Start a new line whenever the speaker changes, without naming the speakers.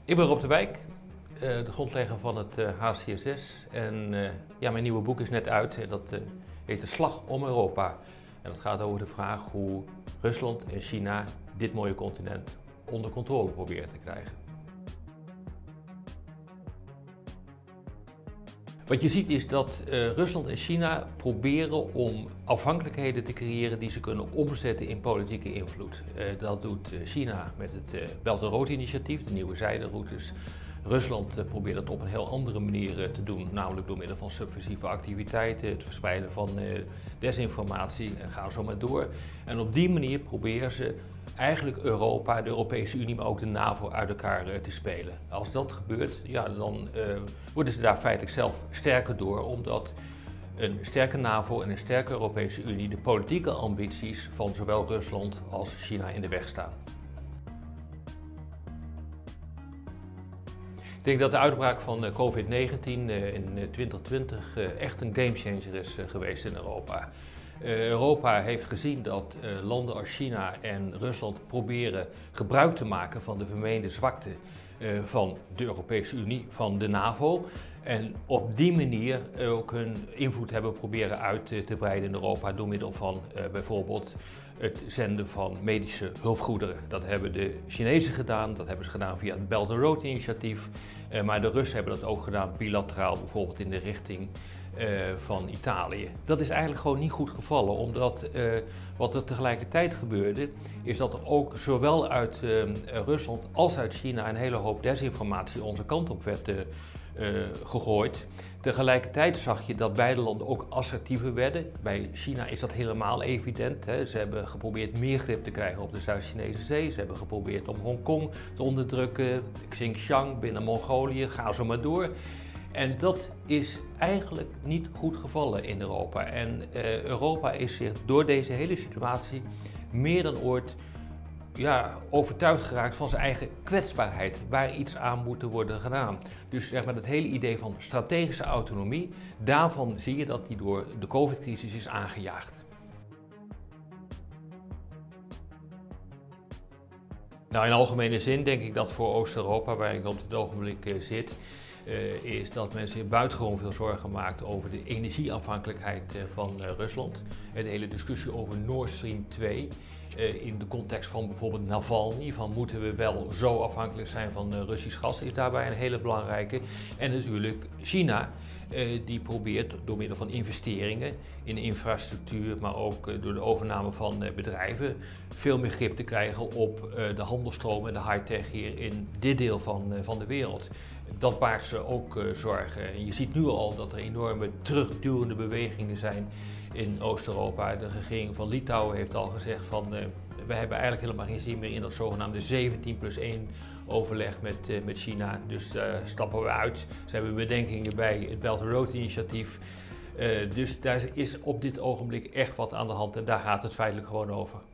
Ik ben Rob de Wijk, de grondlegger van het HCSS. En mijn nieuwe boek is net uit en dat heet De Slag om Europa. En dat gaat over de vraag hoe Rusland en China dit mooie continent onder controle proberen te krijgen. Wat je ziet is dat Rusland en China proberen om afhankelijkheden te creëren die ze kunnen omzetten in politieke invloed. Dat doet China met het Belt and Road initiatief, de nieuwe zijderoutes. Rusland probeert dat op een heel andere manier te doen, namelijk door middel van subversieve activiteiten, het verspreiden van desinformatie en ga zo maar door. En op die manier proberen ze eigenlijk Europa, de Europese Unie, maar ook de NAVO uit elkaar te spelen. Als dat gebeurt, ja, dan worden ze daar feitelijk zelf sterker door, omdat een sterke NAVO en een sterke Europese Unie de politieke ambities van zowel Rusland als China in de weg staan. Ik denk dat de uitbraak van COVID-19 in 2020 echt een gamechanger is geweest in Europa. Europa heeft gezien dat landen als China en Rusland proberen gebruik te maken van de vermeende zwakte van de Europese Unie, van de NAVO. En op die manier ook hun invloed hebben proberen uit te breiden in Europa door middel van bijvoorbeeld het zenden van medische hulpgoederen. Dat hebben de Chinezen gedaan, dat hebben ze gedaan via het Belt and Road initiatief. Maar de Russen hebben dat ook gedaan bilateraal, bijvoorbeeld in de richting van Italië. Dat is eigenlijk gewoon niet goed gevallen, omdat wat er tegelijkertijd gebeurde, is dat er ook zowel uit Rusland als uit China een hele hoop desinformatie onze kant op werd gegooid. Tegelijkertijd zag je dat beide landen ook assertiever werden. Bij China is dat helemaal evident. Hè. Ze hebben geprobeerd meer grip te krijgen op de Zuid-Chinese Zee. Ze hebben geprobeerd om Hongkong te onderdrukken, Xinjiang binnen Mongolië, ga zo maar door. En dat is eigenlijk niet goed gevallen in Europa. En Europa is zich door deze hele situatie meer dan ooit overtuigd geraakt van zijn eigen kwetsbaarheid, waar iets aan moet worden gedaan. Dus zeg maar dat hele idee van strategische autonomie, daarvan zie je dat die door de COVID-crisis is aangejaagd. Nou, in algemene zin denk ik dat voor Oost-Europa, waar ik op dit ogenblik zit, is dat men zich buitengewoon veel zorgen maakt over de energieafhankelijkheid van Rusland. De hele discussie over Nord Stream 2 in de context van bijvoorbeeld Navalny, van moeten we wel zo afhankelijk zijn van Russisch gas, is daarbij een hele belangrijke. En natuurlijk China, die probeert door middel van investeringen in infrastructuur, maar ook door de overname van bedrijven, veel meer grip te krijgen op de handelstroom en de high-tech hier in dit deel van de wereld. Dat baart ze ook zorgen. En je ziet nu al dat er enorme terugduwende bewegingen zijn in Oost-Europa. De regering van Litouwen heeft al gezegd van we hebben eigenlijk helemaal geen zin meer in dat zogenaamde 17+1 overleg met China. Dus daar stappen we uit. Ze hebben bedenkingen bij het Belt and Road initiatief. Dus daar is op dit ogenblik echt wat aan de hand en daar gaat het feitelijk gewoon over.